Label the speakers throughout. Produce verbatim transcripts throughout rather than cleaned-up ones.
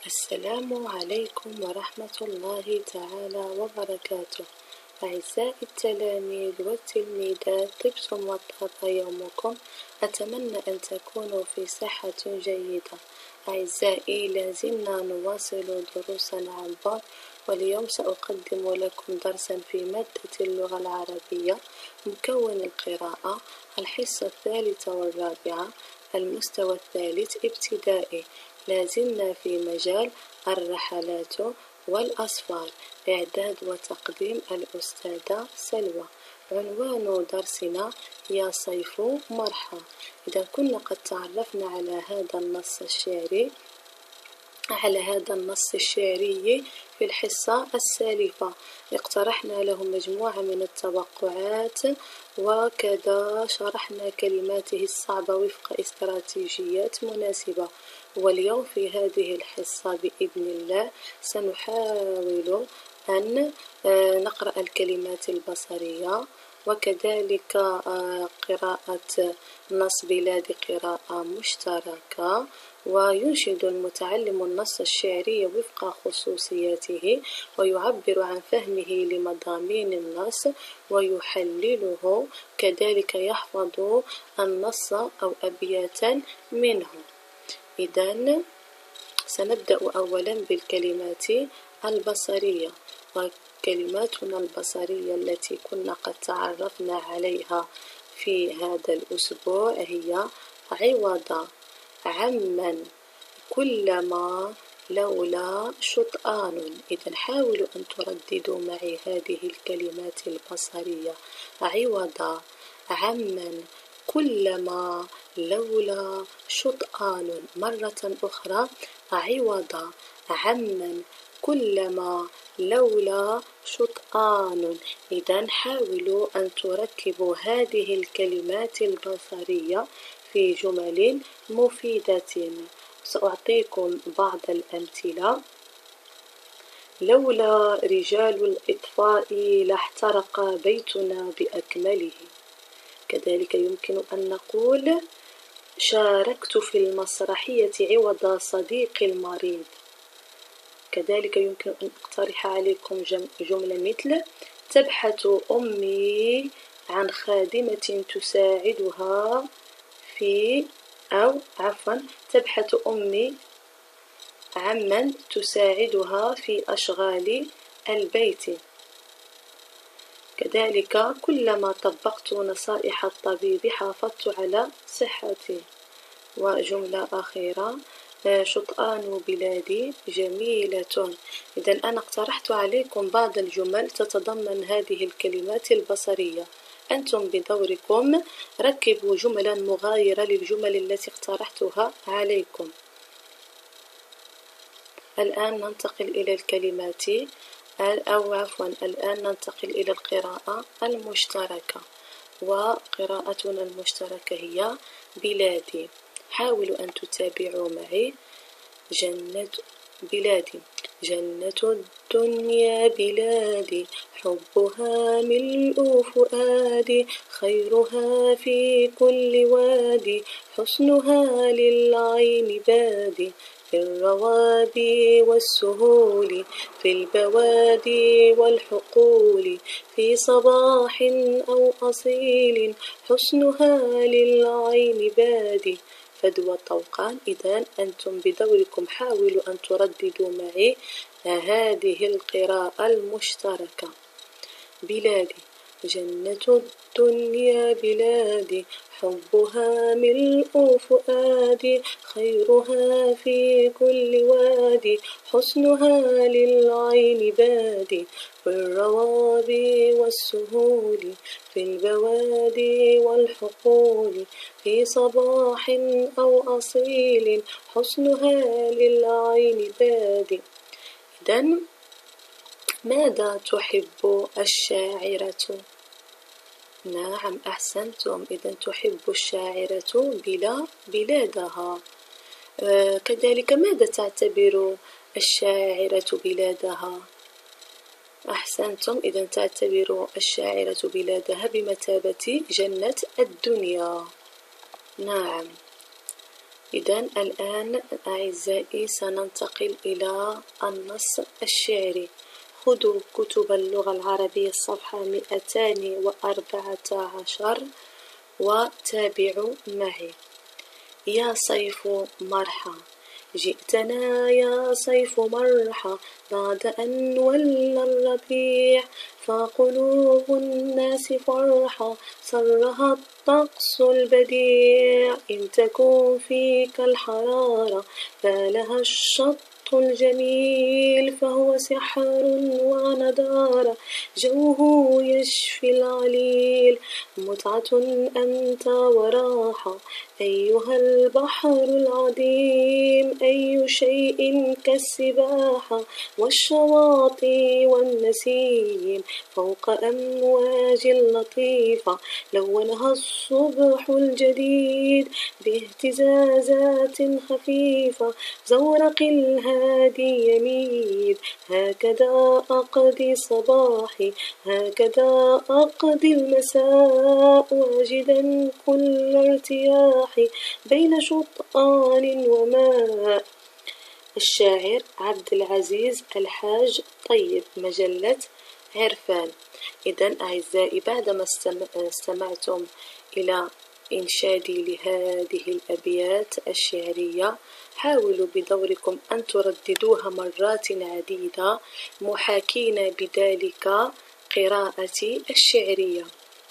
Speaker 1: السلام عليكم ورحمة الله تعالى وبركاته. أعزائي التلاميذ والتلميذات، طبتم وطاب يومكم. أتمنى أن تكونوا في صحة جيدة. أعزائي، لازلنا نواصل دروسنا عن بعد، واليوم سأقدم لكم درسا في مادة اللغة العربية مكون القراءة، الحصة الثالثة والرابعة، المستوى الثالث ابتدائي. لازلنا في مجال الرحلات والأسفار. إعداد وتقديم الأستاذة سلوى. عنوان درسنا يا صيف مرحى. إذا كنا قد تعرفنا على هذا النص الشعري على هذا النص الشعري في الحصة السالفة، اقترحنا له مجموعة من التوقعات، وكذا شرحنا كلماته الصعبة وفق استراتيجيات مناسبة. واليوم في هذه الحصة بإذن الله سنحاول أن نقرأ الكلمات البصرية، وكذلك قراءة نص بلاد قراءة مشتركة، وينشد المتعلم النص الشعري وفق خصوصياته، ويعبر عن فهمه لمضامين النص ويحلله، كذلك يحفظ النص أو أبياتا منه. إذن سنبدأ أولا بالكلمات البصرية. وكلماتنا البصرية التي كنا قد تعرفنا عليها في هذا الأسبوع هي عوض، عمن، كلما، لولا، شطآن. إذن حاولوا أن ترددوا معي هذه الكلمات البصرية: عوض، عمن، كلما، لولا، شطآن. مرة أخرى: عوض، عمن، كلما، لولا، شطآن. إذن حاولوا أن تركبوا هذه الكلمات البصرية في جمل مفيدة. سأعطيكم بعض الأمثلة: لولا رجال الإطفاء لاحترق بيتنا بأكمله. كذلك يمكن أن نقول: شاركت في المسرحية عوض صديقي المريض. كذلك يمكن أن أقترح عليكم جملة مثل: تبحث أمي عن خادمة تساعدها في أو عفوا تبحث أمي عمن تساعدها في أشغال البيت. كذلك كلما طبقت نصائح الطبيب حافظت على صحتي. وجملة أخيرة: شطآن بلادي جميلة. إذن أنا اقترحت عليكم بعض الجمل تتضمن هذه الكلمات البصرية. أنتم بدوركم ركبوا جملا مغايرة للجمل التي اقترحتها عليكم. الآن ننتقل إلى الكلمات أو عفوا الآن ننتقل إلى القراءة المشتركة. وقراءتنا المشتركة هي بلادي. حاولوا أن تتابعوا معي. جنة بلادي، جنة الدنيا بلادي، حبها ملء فؤادي، خيرها في كل وادي، حسنها للعين بادي، في الروابي والسهول، في البوادي والحقول، في صباح أو أصيل، حسنها للعين بادي. فدوى طوقان. إذن أنتم بدوركم حاولوا أن ترددوا معي هذه القراءة المشتركة. بلادي، جنة الدنيا بلادي، حبها ملء فؤادي، خيرها في كل وادي، حسنها للعين بادي، في الروابي والسهول، في البوادي والحقول، في صباح أو أصيل، حسنها للعين بادي. إذن ماذا تحب الشاعرة؟ نعم، أحسنتم. إذن تحب الشاعرة بلا بلادها. آه كذلك ماذا تعتبر الشاعرة بلادها؟ أحسنتم. إذن تعتبر الشاعرة بلادها بمثابة جنة الدنيا. نعم. إذن الآن أعزائي سننتقل إلى النص الشعري. خذوا كتب اللغة العربية الصفحة مئتان وأربعة عشر وتابعوا معي. يا صيف مرحى جئتنا يا صيف مرحى بعد أن ولى الربيع فقلوب الناس فرحى سرها الطقس البديع إن تكن فيك الحرارة فلها الشط الجميل فهو سحر ونضارة جوه يشفي العليل متعة أنت وراحة أيها البحر العظيم أي شيء كالسباحة والشواطئ والنسيم فوق أمواج لطيفة لونها الصبح الجديد باهتزازات خفيفة زورق الهادي يميد هكذا أقضي صباحي هكذا أقضي المساء واجدا كل ارتياحي بين شطآن وماء. الشاعر عبد العزيز الحاج طيب، مجلة عرفان. إذن أعزائي بعدما استمعتم إلى إنشادي لهذه الأبيات الشعرية حاولوا بدوركم أن ترددوها مرات عديدة محاكين بذلك قراءتي الشعرية.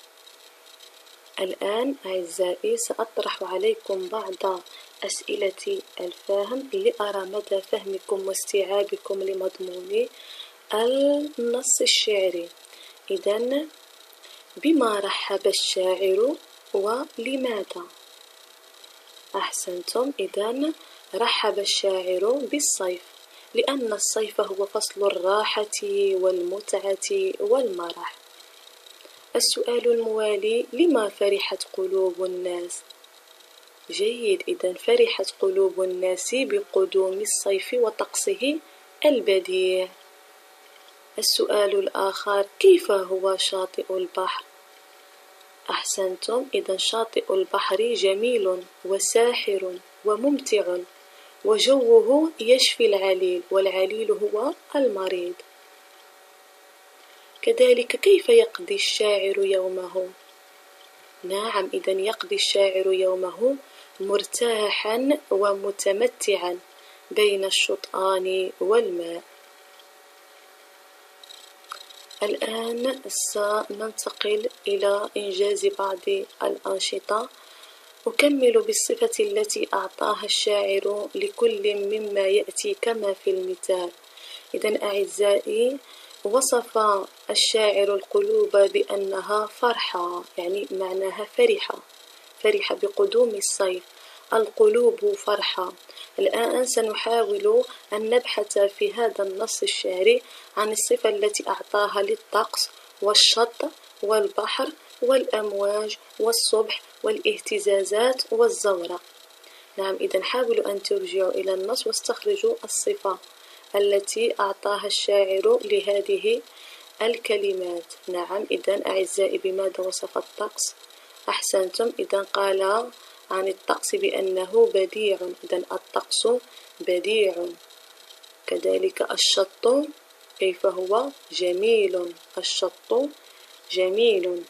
Speaker 1: الآن أعزائي سأطرح عليكم بعض أسئلة الفهم لأرى مدى فهمكم واستيعابكم لمضمون النص الشعري. إذن بما رحب الشاعر ولماذا؟ أحسنتم. إذن رحب الشاعر بالصيف لأن الصيف هو فصل الراحة والمتعة والمرح. السؤال الموالي: لما فرحت قلوب الناس؟ جيد، إذن فرحت قلوب الناس بقدوم الصيف وطقسه البديع. السؤال الآخر: كيف هو شاطئ البحر؟ أحسنتم، إذن شاطئ البحر جميل وساحر وممتع وجوه يشفي العليل، والعليل هو المريض. كذلك كيف يقضي الشاعر يومه؟ نعم، إذن يقضي الشاعر يومه مرتاحا ومتمتعا بين الشطآن والماء. الآن سننتقل إلى إنجاز بعض الأنشطة. أكمل بالصفة التي أعطاها الشاعر لكل مما يأتي كما في المثال. إذن أعزائي وصف الشاعر القلوب بأنها فرحة، يعني معناها فرحة فرحة بقدوم الصيف. القلوب فرحة. الآن سنحاول أن نبحث في هذا النص الشعري عن الصفة التي أعطاها للطقس والشط والبحر والأمواج والصبح والاهتزازات والزورق. نعم، إذن حاولوا أن ترجعوا إلى النص واستخرجوا الصفة التي أعطاها الشاعر لهذه الكلمات. نعم، إذن أعزائي بماذا وصف الطقس؟ أحسنتم، إذن قال عن الطقس بأنه بديع. إذن الطقس بديع. كذلك الشط كيف هو؟ جميل. الشط جميل.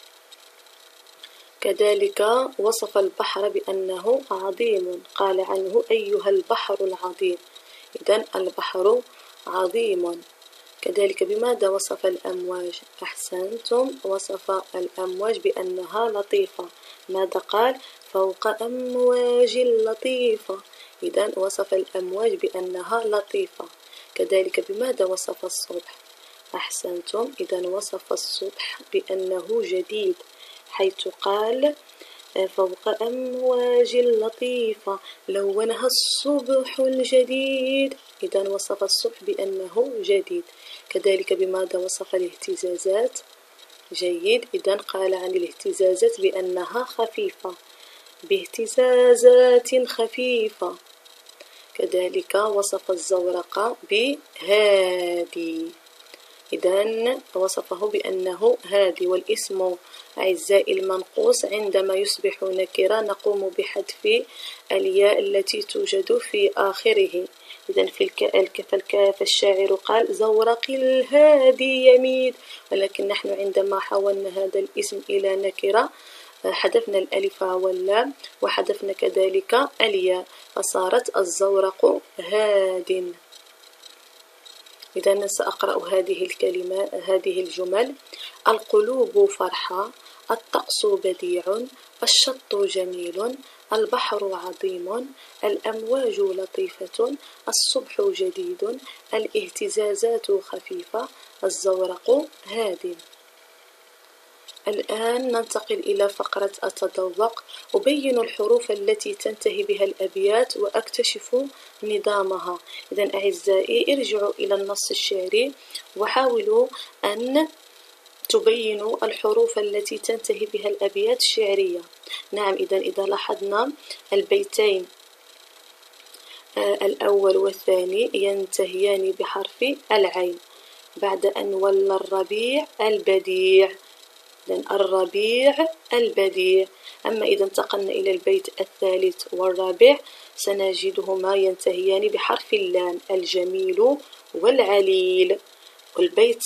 Speaker 1: كذلك وصف البحر بأنه عظيم، قال عنه أيها البحر العظيم. إذن البحر عظيم. كذلك بماذا وصف الأمواج؟ أحسنتم، وصف الأمواج بأنها لطيفة. ماذا قال؟ فوق أمواج لطيفة. إذن وصف الأمواج بأنها لطيفة. كذلك بماذا وصف الصبح؟ أحسنتم، إذن وصف الصبح بأنه جديد، حيث قال فوق أمواج لطيفة لونها الصبح الجديد. إذن وصف الصبح بأنه جديد. كذلك بماذا وصف الاهتزازات؟ جيد، إذن قال عن الاهتزازات بأنها خفيفة، باهتزازات خفيفة. كذلك وصف الزورق بهادي. إذن وصفه بأنه هادي. والاسم أعزائي المنقوص عندما يصبح نكرة نقوم بحذف الياء التي توجد في آخره. إذن في الكاف الشاعر قال زورق الهادي يميد، ولكن نحن عندما حولنا هذا الاسم إلى نكرة حذفنا الألف واللام وحذفنا كذلك الياء فصارت الزورق هاد. إذن سأقرأ هذه الكلمات هذه الجمل: القلوب فرحة، الطقس بديع، الشط جميل، البحر عظيم، الأمواج لطيفة، الصبح جديد، الاهتزازات خفيفة، الزورق هاد. الآن ننتقل إلى فقرة التذوق. أبين الحروف التي تنتهي بها الأبيات وأكتشف نظامها. إذن أعزائي ارجعوا إلى النص الشعري وحاولوا أن تبينوا الحروف التي تنتهي بها الأبيات الشعرية. نعم، إذن إذا لاحظنا البيتين الأول والثاني ينتهيان بحرف العين. بعد أن ولى الربيع البديع، إذن الربيع البديع. أما إذا انتقلنا إلى البيت الثالث والرابع سنجدهما ينتهيان بحرف اللام، الجميل والعليل. والبيت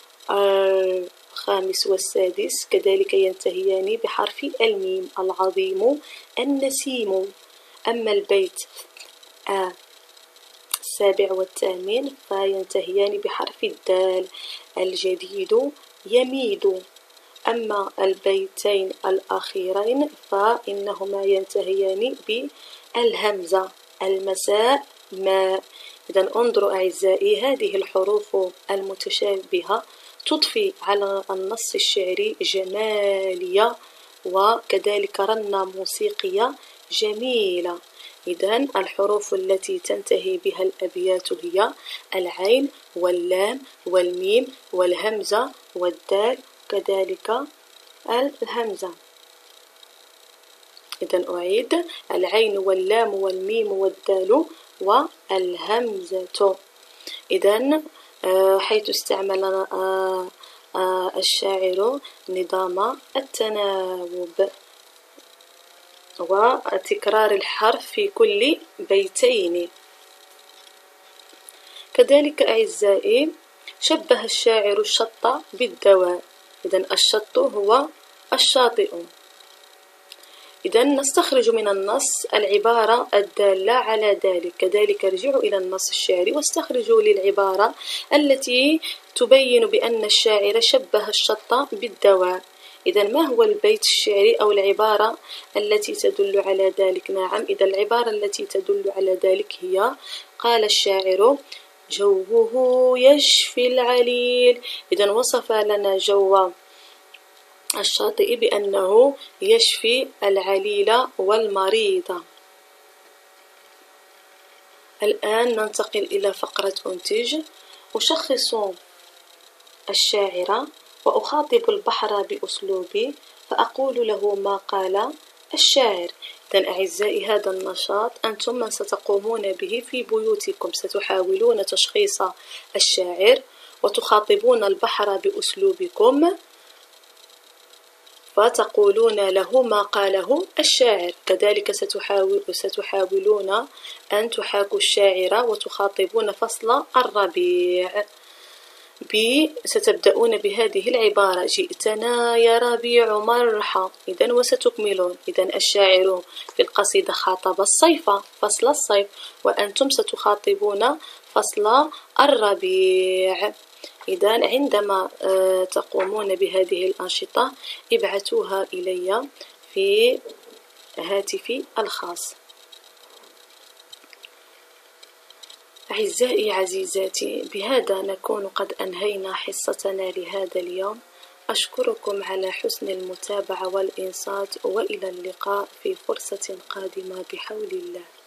Speaker 1: الخامس والسادس كذلك ينتهيان بحرف الميم، العظيم النسيم. أما البيت السابع والثامن فينتهيان بحرف الدال، الجديد يميد. أما البيتين الأخيرين فإنهما ينتهيان بالهمزة، المساء ماء. إذن انظروا أعزائي، هذه الحروف المتشابهة تضفي على النص الشعري جمالية وكذلك رنة موسيقية جميلة. إذن الحروف التي تنتهي بها الأبيات هي العين واللام والميم والهمزة والدال كذلك الهمزة. إذن أعيد: العين واللام والميم والدال والهمزة. إذن حيث استعمل الشاعر نظام التناوب وتكرار الحرف في كل بيتين. كذلك أعزائي شبه الشاعر الشط بالدواء. إذن الشط هو الشاطئ. إذن نستخرج من النص العبارة الدالة على ذلك. كذلك ارجعوا إلى النص الشعري واستخرجوا للعبارة التي تبين بأن الشاعر شبه الشط بالدواء. إذن ما هو البيت الشعري أو العبارة التي تدل على ذلك؟ نعم، إذا العبارة التي تدل على ذلك هي: قال الشاعر جوه يشفي العليل. إذن وصف لنا جو الشاطئ بأنه يشفي العليل والمريض. الآن ننتقل إلى فقرة أنتج. أشخص الشاعر وأخاطب البحر بأسلوبي فأقول له ما قال الشاعر. إذن أعزائي هذا النشاط أنتم من ستقومون به في بيوتكم، ستحاولون تشخيص الشاعر وتخاطبون البحر بأسلوبكم فتقولون له ما قاله الشاعر. كذلك ستحاول ستحاولون أن تحاكوا الشاعر وتخاطبون فصل الربيع. ب ستبدأون بهذه العبارة: جئتنا يا ربيع مرحى. إذن وستكملون. إذن الشاعر في القصيدة خاطب الصيف، فصل الصيف، وأنتم ستخاطبون فصل الربيع. إذن عندما تقومون بهذه الأنشطة ابعثوها إلي في هاتفي الخاص. أعزائي عزيزاتي، بهذا نكون قد أنهينا حصتنا لهذا اليوم. أشكركم على حسن المتابعة والإنصات، وإلى اللقاء في فرصة قادمة بحول الله.